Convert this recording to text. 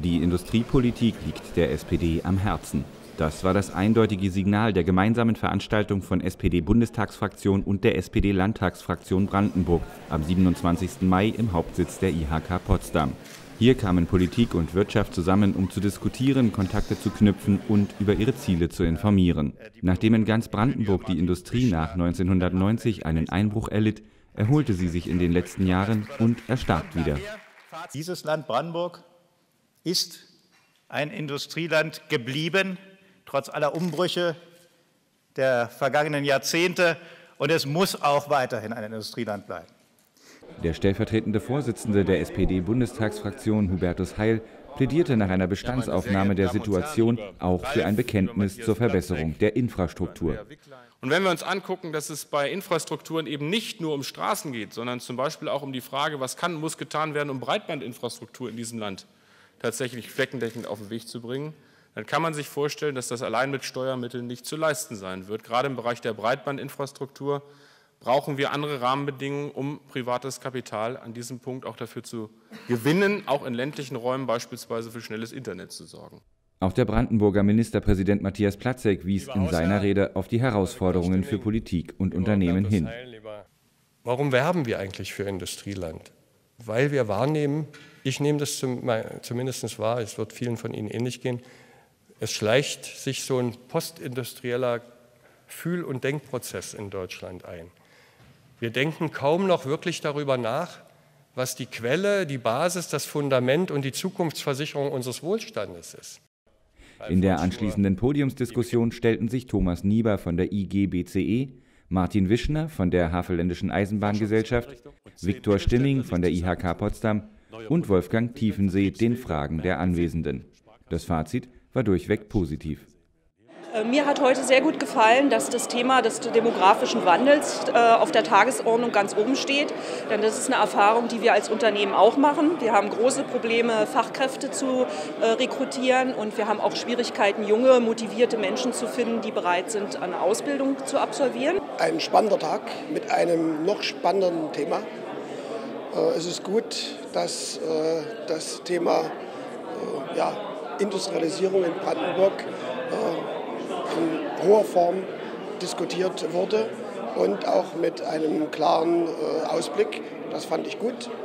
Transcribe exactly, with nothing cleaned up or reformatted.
Die Industriepolitik liegt der S P D am Herzen. Das war das eindeutige Signal der gemeinsamen Veranstaltung von S P D-Bundestagsfraktion und der S P D-Landtagsfraktion Brandenburg am siebenundzwanzigsten Mai im Hauptsitz der I H K Potsdam. Hier kamen Politik und Wirtschaft zusammen, um zu diskutieren, Kontakte zu knüpfen und über ihre Ziele zu informieren. Nachdem in ganz Brandenburg die Industrie nach neunzehnhundertneunzig einen Einbruch erlitt, erholte sie sich in den letzten Jahren und erstarkt wieder. Dieses Land Brandenburg ist ein Industrieland geblieben, trotz aller Umbrüche der vergangenen Jahrzehnte, und es muss auch weiterhin ein Industrieland bleiben. Der stellvertretende Vorsitzende der S P D-Bundestagsfraktion, Hubertus Heil, plädierte nach einer Bestandsaufnahme der Situation auch für ein Bekenntnis zur Verbesserung der Infrastruktur. Und wenn wir uns angucken, dass es bei Infrastrukturen eben nicht nur um Straßen geht, sondern zum Beispiel auch um die Frage, was kann und muss getan werden, um Breitbandinfrastruktur in diesem Land tatsächlich flächendeckend auf den Weg zu bringen, dann kann man sich vorstellen, dass das allein mit Steuermitteln nicht zu leisten sein wird. Gerade im Bereich der Breitbandinfrastruktur brauchen wir andere Rahmenbedingungen, um privates Kapital an diesem Punkt auch dafür zu gewinnen, auch in ländlichen Räumen beispielsweise für schnelles Internet zu sorgen. Auch der Brandenburger Ministerpräsident Matthias Platzek wies in seiner Rede auf die Herausforderungen für Politik und Unternehmen hin. Warum werben wir eigentlich für Industrieland? Weil wir wahrnehmen, ich nehme das zum, zumindest wahr, es wird vielen von Ihnen ähnlich gehen, es schleicht sich so ein postindustrieller Fühl- und Denkprozess in Deutschland ein. Wir denken kaum noch wirklich darüber nach, was die Quelle, die Basis, das Fundament und die Zukunftsversicherung unseres Wohlstandes ist. In der anschließenden Podiumsdiskussion stellten sich Thomas Nieber von der I G B C E, Martin Wischner von der Havelländischen Eisenbahngesellschaft, Viktor Stimming von der I H K Potsdam und Wolfgang Tiefensee den Fragen der Anwesenden. Das Fazit war durchweg positiv. Mir hat heute sehr gut gefallen, dass das Thema des demografischen Wandels äh, auf der Tagesordnung ganz oben steht. Denn das ist eine Erfahrung, die wir als Unternehmen auch machen. Wir haben große Probleme, Fachkräfte zu äh, rekrutieren, und wir haben auch Schwierigkeiten, junge, motivierte Menschen zu finden, die bereit sind, eine Ausbildung zu absolvieren. Ein spannender Tag mit einem noch spannenderen Thema. Äh, es ist gut, dass äh, das Thema äh, ja, Industrialisierung in Brandenburg äh, in hoher Form diskutiert wurde und auch mit einem klaren äh, Ausblick. Das fand ich gut.